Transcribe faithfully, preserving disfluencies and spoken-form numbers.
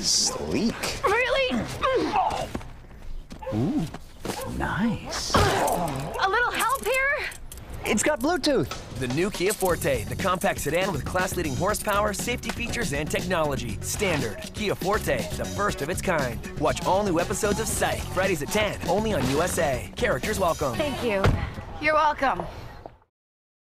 sleek. Really? Ooh, nice. A little help here? It's got Bluetooth. The new Kia Forte, the compact sedan with class-leading horsepower, safety features, and technology. Standard. Kia Forte, the first of its kind. Watch all new episodes of Psych, Fridays at ten, only on U S A. Characters welcome. Thank you. You're welcome.